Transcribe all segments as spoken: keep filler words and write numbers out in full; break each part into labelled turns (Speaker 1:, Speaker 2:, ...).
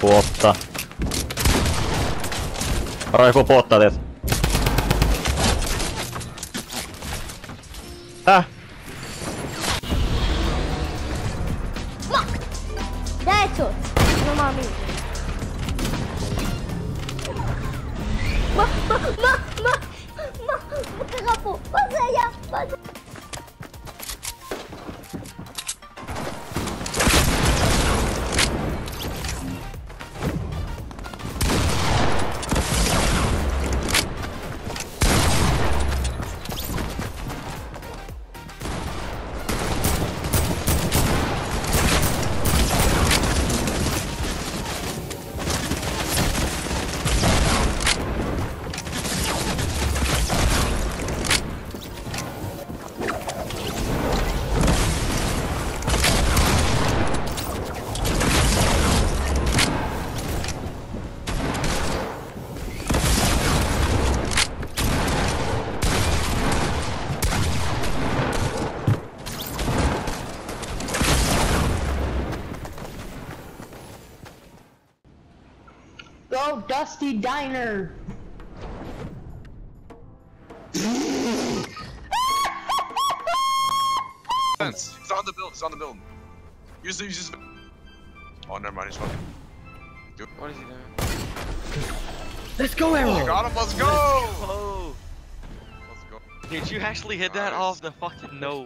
Speaker 1: Puotta. Varo joku puottaa teet. Tää?
Speaker 2: Fuck! Deadshot! No mä oon niin. Ma, ma, ma, ma, ma, ma, rapu, vaseja, vaseja.
Speaker 3: Go Dusty Diner!
Speaker 4: He's on the build, he's on the build. Use the, use his... Oh, never mind, he's fucking... Dude.
Speaker 5: What is he doing?
Speaker 6: Let's go, Arrow!
Speaker 4: Oh, got him, let's go!
Speaker 5: Oh!
Speaker 4: Let's go.
Speaker 5: Did you actually hit that
Speaker 4: Nice.
Speaker 5: off the fucking nose?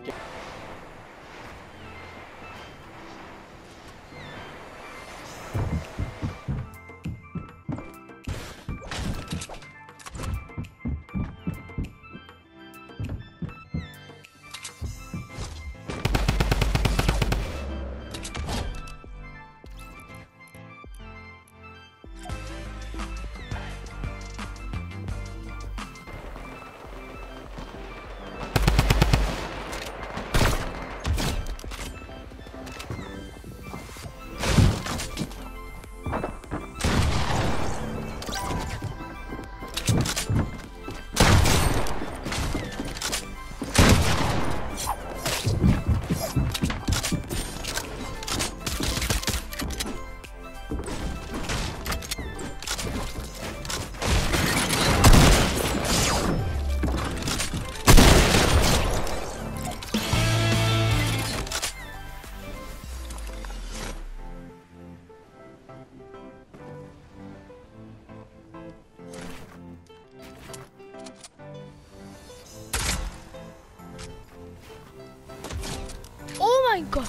Speaker 2: Oh my god!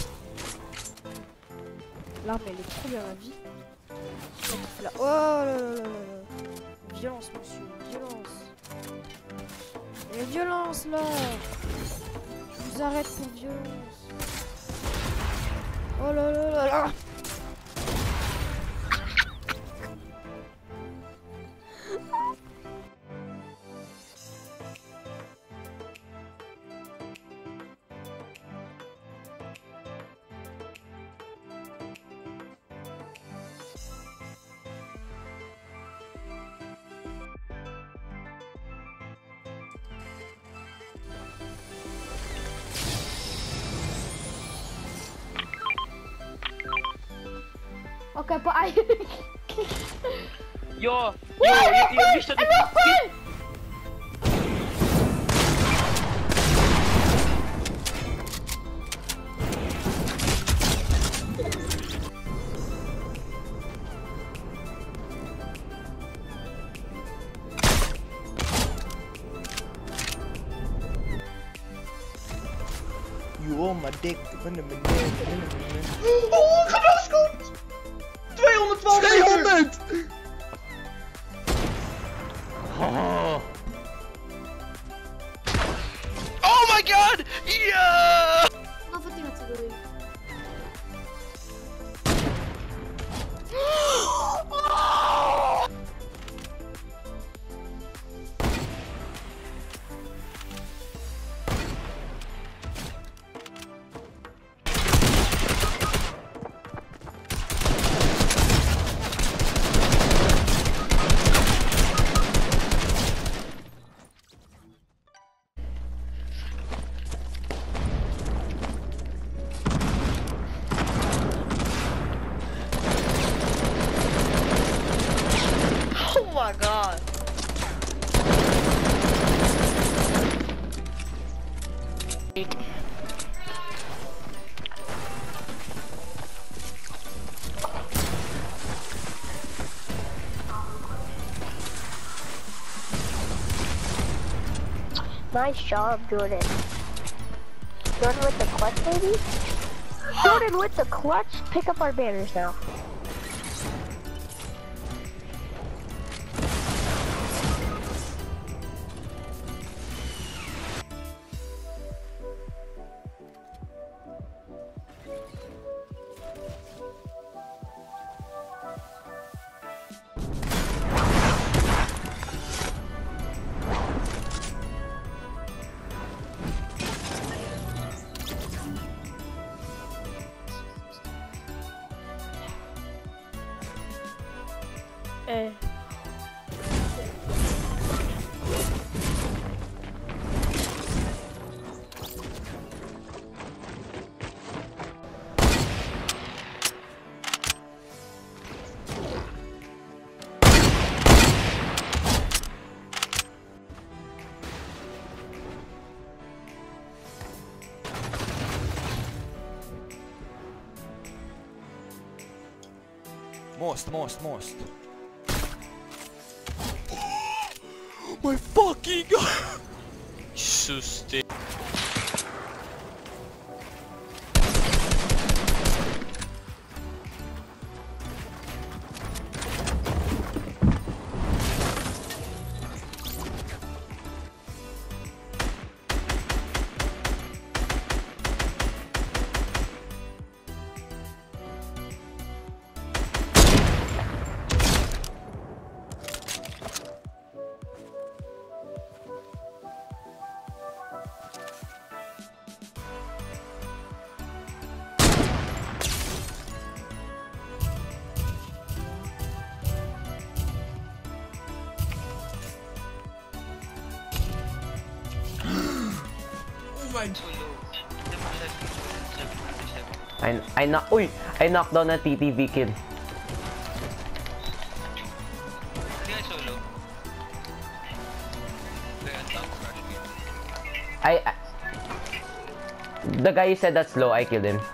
Speaker 2: L'arme elle est trop bien la vie. Là. Oh là là là là là. Violence monsieur, violence. Il y a violence là. Je vous arrête pour violence. Oh là là là là. Okej, på aj.
Speaker 5: Ja! Ja, jag, jag visste att du...
Speaker 6: You on my dick.
Speaker 3: Oh, genaskot! tweehonderdtwaalf
Speaker 6: tweehonderd!
Speaker 1: Oh.
Speaker 5: Oh my god! Yeah!
Speaker 2: Varför till att gå in?
Speaker 7: Nice job, Jordan. Jordan with the clutch, baby. Jordan with the clutch. Pick up our banners now.
Speaker 2: Eh.
Speaker 6: Most, most, most. My fucking god!
Speaker 5: Susti.
Speaker 8: I I knock uy, I knocked down a T T V kill. I, I the guy you said that's low, I killed him.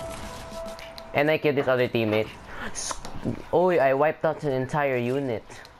Speaker 8: And I killed this other teammate. Oh, I wiped out an entire unit.